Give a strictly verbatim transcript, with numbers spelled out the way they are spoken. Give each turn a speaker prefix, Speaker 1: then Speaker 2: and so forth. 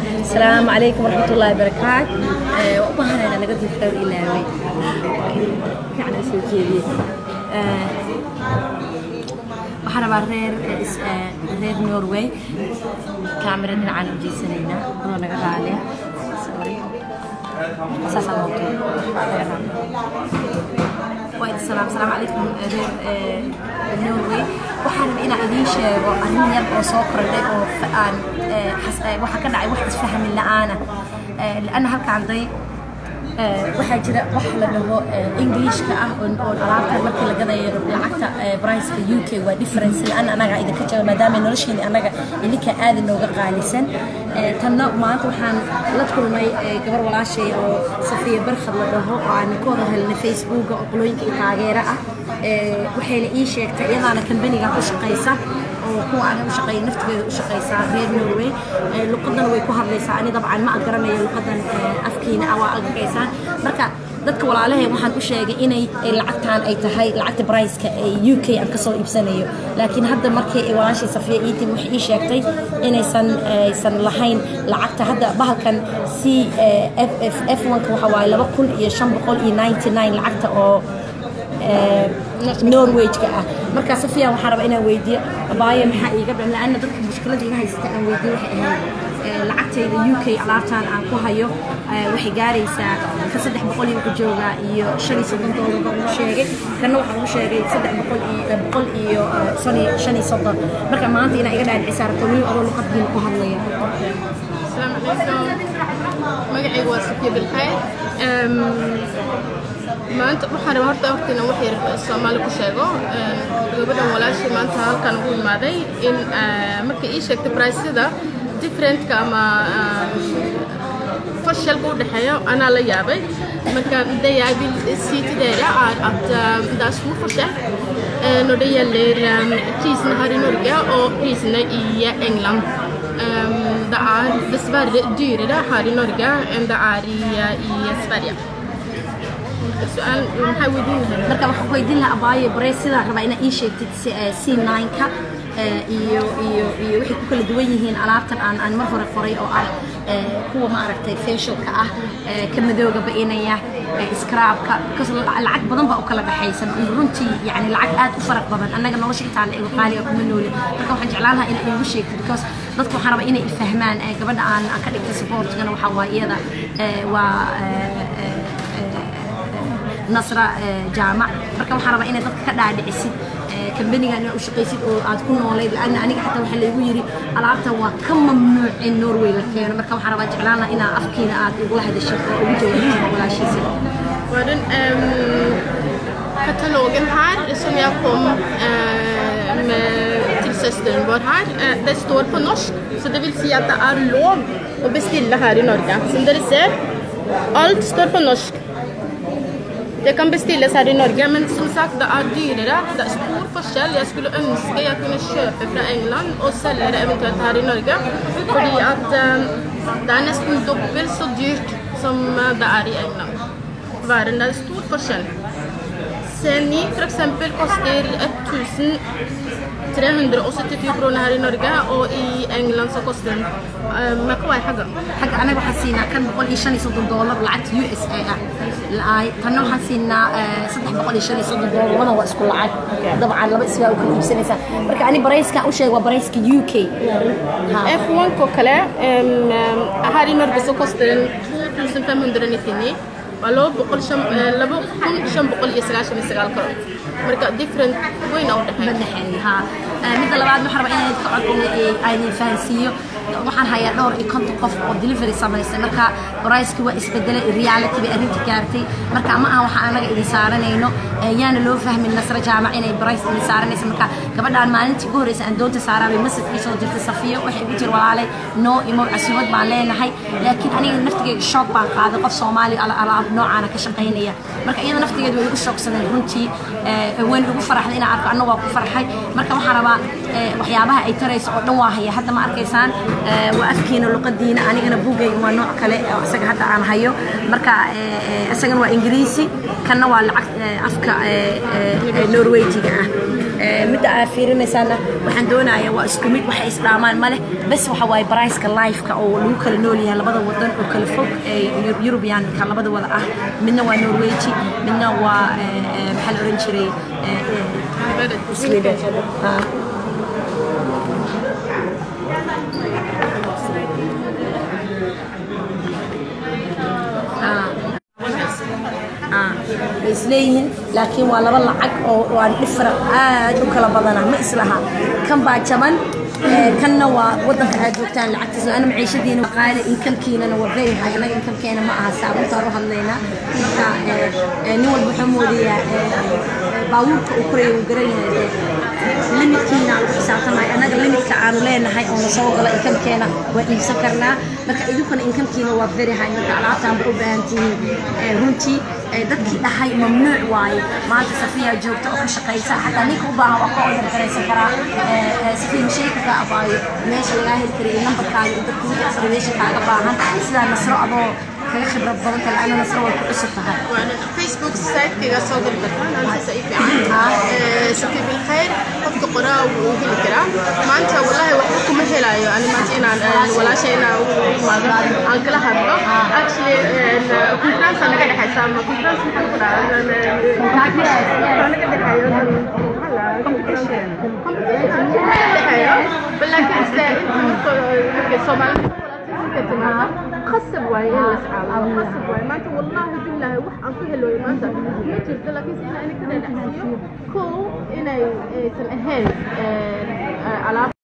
Speaker 1: السلام عليكم ورحمة الله وبركاته. وأبغى أنا نقدم خير إلهي. يعني اسمه كذي. وحنا برير رير نوروي. كاميرا من عالم جيسانينا. أنا نقدر عليها. سوري. أساس الموضوع. وايد السلام السلام عليكم رير نوروي. waxaan ina idin sheego arrin yar oo soo kordhay oo aan waxa ka dhacay wax isfaham la'aan ah la'ana halka anday waxa jira wax la dhaho Englishka ah oo alaabta markii la gadayo lacagta price U K waa difference la'ana anaga idinka jooga maadaama nolosheen anaga idinka aad inooga qaalisan tanna maanta waxaan la kulmay gabar walaashay oo Safiya Barkhad la dhaho oo aan ku wada helnay Facebook oo qolooyinka taageera ah waxayna ii sheegtay iyadaana kambaniga ku shaqeysa oo kuwa aan u shaqeeyo naftigeeda u shaqeysa reer Norway luqadan way ku hadlaysaa ani dabcan ma garanayo luqadan afkiina awaa alkaysan marka dadka walaalahay waxaan u sheegay inay lacagtaan ay tahay lacagta price-ka ee U K aan ka soo iibsanayo laakiin hadda markii ay walaashay Safiya ii tim waxay ii sheegtay inaysan aysan lahayn lacagta hadda bahalkan C F one ka waxa waaye laba kun iyo shan boqol iyo ninety-nine lacagta oo Norway ka ah marka Safiya waxaan rabaa inaan weydiiyo abaaye maxaa iiga bixin laana dadka mushkilada iga haysta aan weydiiyo waxay ahayd lacagtayda U K alaabtaan aan ku hayo waxay gaaraysaa ka saddex boqol iyo jooga iyo shan iyo soddon dollar baan sheegay kana waxaan u sheegay saddex boqol iyo boqol iyo shan iyo soddon marka maanta ina iga dhaadhicin saarto wiil adoo luqaddiin ku hadlaya
Speaker 2: السلام عليكم magacaygu waa Safiya Barkhad maanta waxaan horta waqtina wax yar Soomaali ku sheego gabadhan walaashay maanta halkan ugu imaaday in markii ay sheegtay price-da different ka ama fashal u dhaxeeyo ana la yaabay marka dayaabil siitideeda at daas uu fashal nodaya leer kiisna hari Norge oo kiisna iyo England det är dessvärre dyrare här i Norge än det är i, i Sverige. السؤال محاولين
Speaker 1: marka waxaan weydiin lahaa abaaye bareysida rabaa ina ii sheegtid C nine ka iyo iyo iyo wixii ku kala duwan yihiin alaabtan aan aan mar hore qoray oo ah kuwa ma aragtay facialka ah ka madowga beenaya scrubka kaas lacag badan baa u kala dhaxaysan runtii yani lacag aad u faraq badan anaga nolosha intaan igu qaali ah kuma nooli marka waxaan jeclaan lahaa in igu sheegtid because dadku waxaan rabaa inay fahmaan gabadha aan ka dhigtay supportgana waxa waa iyada waa نصرة جامع مركب وحرب إني ضد كذا عاد عسيد كمبني أنا وش قيسيد أو عاد كون والله لأن أنا حتى وحلا يجري العرض هو كم ممنوع النرويج لكن مركب وحرب جعلنا إنا أفكينا عاد يقول هذا الشيء ويجوا ولا شيء سوى.
Speaker 2: وبعدين katalogen här som jag kom med till systern vår här det står på norsk så det vill säga att det är lov att beställa här i Norge. Som ni ser allt står på norsk. Det kan beställas här i Norge men som sagt det är dyrare. Det är stor skillnad. Jag skulle önska jag kunde köpa från England och sälja det eventuellt här i Norge för att det är nästan dubbelt så dyrt som det är i England. Världen är stor skillnad. Sen ni för exempel kostar tusen trehundraåttiofyra kronor här i Norge och i England så kostar den ما كواي حاجة
Speaker 1: حاجة أنا بحسينا كان بقول إيش أنا صد دولار لعت يو إس إيه لاي كانوا حسينا صدق بقول إيش أنا صد دولار وأنا واسك لعت طبعا لما اسمه وكل يبسني سا بركة أنا بريس كأو شيء وبريس كيو كي
Speaker 2: إف وان كوكلا هاري نرجس كوستن two thousand five hundred ninety-nine ولو بقول شم لبو كل شم بقول يسرع شم يسرع الكرة مركا different وين أو ده
Speaker 1: بدحين ها مثل بعد محرم إني تقعد إني أني فانسيو waxaan hayaa dhowr iyo konton qof oo delivery sameeyay marka price-ki waa isbedelay reality bi arinta gaartay marka ma aha waxa anaga idin saaranayno yaana loo fahmin Nasra Jaamac inay price idin saaranayso marka gabadhaan maalintii ugu horeysay aan doonta saarabay message soo jirtay Safiya waxay ugu jir walaalay no imo casuumad baan leenahay laakiin aniga naftigeyga shock baan qaaday qof Soomaali ala alaab noocaana ka shaqeynaya marka iyada naftigeedu way ugu shocksanay runtii waan ugu faraxday inaan arko annagu waa ku farxay marka waxaan rabaa waxyaabaha ay tarayso oo dhan waa haya hadda ma arkaysaan وأفكينا لقدينا أنا أنا بوجي ونوع كله أسجل حتى عن هيو مركا أسجل وإنجليزي كنا والعك أفك نرويجي جاه متى أفيرنا سنة وحندونا يا واسكوميت وحيس الأعمال ماله بس وحواي برايس كلايف كأو لوكال نولي هلا بدو وطن وكل فوق يوروبيان كلا بدو ولا أه منا ونرويجي منا ومحل أورنجري سويدن إسليهن لكن ولا بالله عق أو والإفرق آد وكلا بدنا ما إسلها كم بعد كمان كنا ووضن عاد وقتان العكس أنا معيشة دين وقال إن كل كينا نوريه هاي أنا إن كل كينا معها ساعة تروح لنا نول بحمودية باوك أكري وقريه لمت كينا ساعة ما أنا لمت كعانو لنا هاي أو نصوغ لا إن كل كينا وإن سكرنا لك إذا كنا إن كل كينا ووريه هاي لك على عطام بأنتي هونتي dadkii dhahay mamnuuc waaye maanta safiya joogto oo ka shaqeysa xataa ninka u baahan waa ka order gareysan karaa safiya sheeka ka abaayo meesha laga heli karay numberkaaga iyo dadkii asriyeesha kaaga baahan sida nasro adoo kaga khibrad badan kale ana nasro way ku cusub tahay
Speaker 2: وانا فيسبوك سايت كيغا soo gal kartaan aan si ay fiican ee safiya bil khair qofka qoraa uu heli karaa maanta wallahi wax kuma helayo ani maanta inaan walaashayna u imaado aan kala hadlo actually conference naga dhaxaysa ma conference maxaa ku dhacay خسب واي إلا سعال خسب واي ما أنت والله بالله وح أنفه له ما أنت ما جرت لكن أنا كده نحسيه كو إني سنهل على